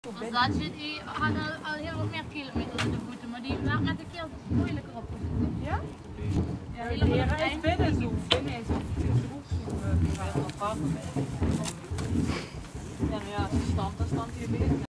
Dus dat die hadden al heel wat meer kilometers in de voeten, maar die waren met de keel moeilijker op. Ja? Ja, helemaal Ja, het hij is eind. binnen zo. Binnen is ook veel groep. Ja, nou ja, als je stamt, dan stamt hij weer.